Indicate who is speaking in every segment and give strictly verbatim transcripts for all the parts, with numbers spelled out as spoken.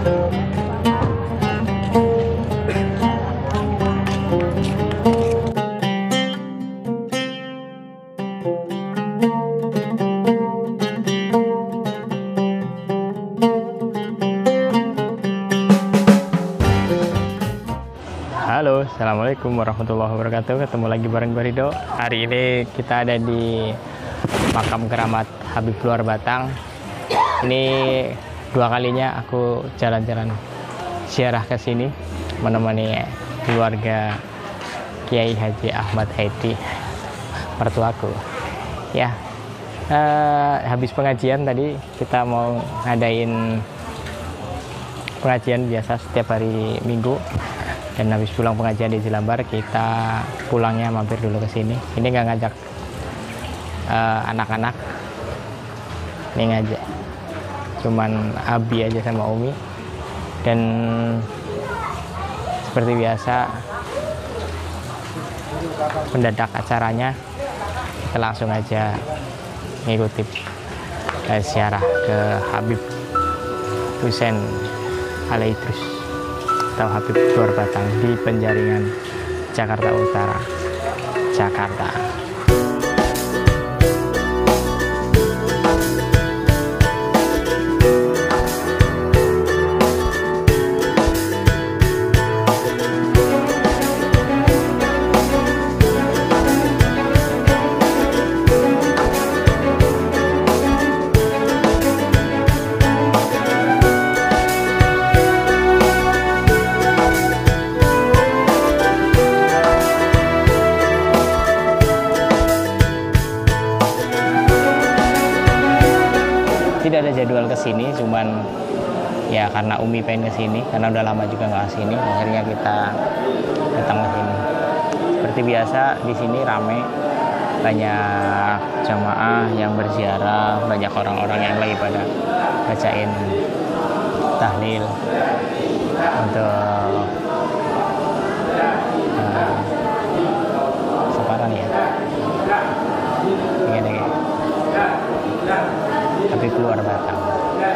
Speaker 1: Halo, assalamualaikum warahmatullahi wabarakatuh. Ketemu lagi bareng Barido. Hari ini kita ada di makam keramat Habib Luar Batang. Ini dua kalinya aku jalan-jalan ziarah ke sini menemani keluarga Kiai Haji Ahmad Haiti, mertuaku. Ya, eh, habis pengajian tadi kita mau ngadain pengajian biasa setiap hari Minggu. Dan habis pulang pengajian di Jelambar, kita pulangnya mampir dulu ke sini. Ini nggak ngajak anak-anak, uh, ini ngajak cuman Abi aja sama Umi. Dan seperti biasa, mendadak acaranya, kita langsung aja ngikuti uh, ziarah ke Habib Husein Al-Idrus atau Habib Luar Batang di Penjaringan, Jakarta Utara, Jakarta. Tidak ada jadwal kesini, cuman ya karena Umi pengen kesini, karena udah lama juga nggak kesini, akhirnya kita datang ke sini. Seperti biasa di sini rame, banyak jamaah yang berziarah, banyak orang-orang yang lagi pada bacain tahlil untuk uh, sekarang ya. Begini, Habib Luar Batang. Ya.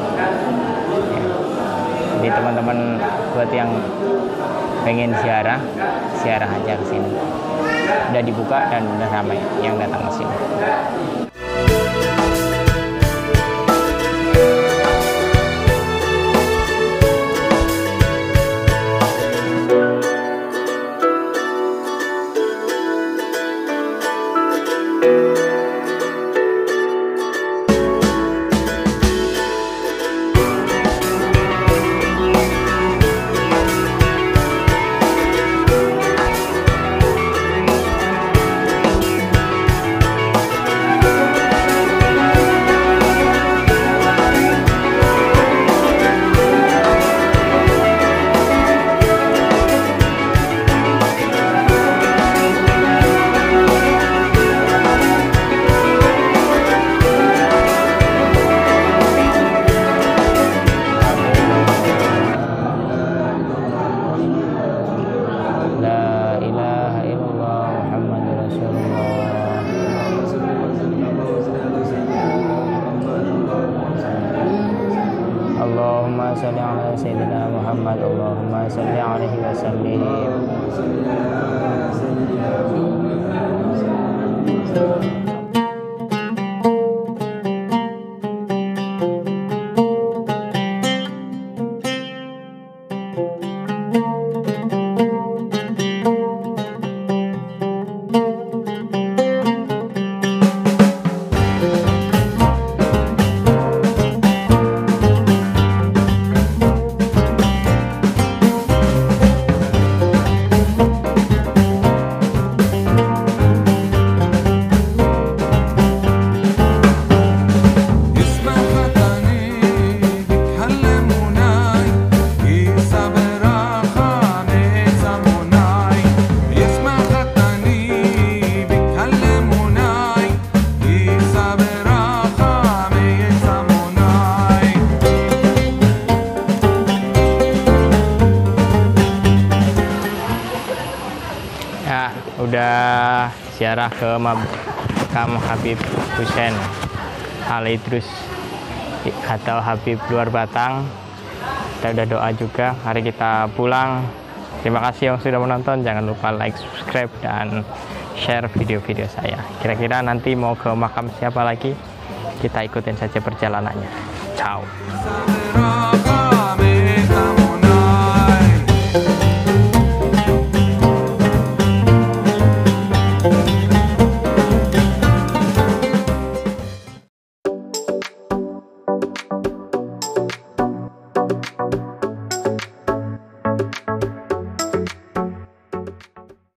Speaker 1: Jadi teman-teman buat yang pengen ziarah, ziarah aja ke sini. Udah dibuka dan udah ramai yang datang ke sini. Allahumma salli ala Sayyidina Muhammad, Allahumma salli alaihi wa sallim. Udah ziarah ke makam Habib Husein Al-Idrus atau Habib Luar Batang. kita udah doa juga. Mari kita pulang. Terima kasih yang sudah menonton. Jangan lupa like, subscribe, dan share video-video saya. Kira-kira nanti mau ke makam siapa lagi? Kita ikutin saja perjalanannya. Ciao.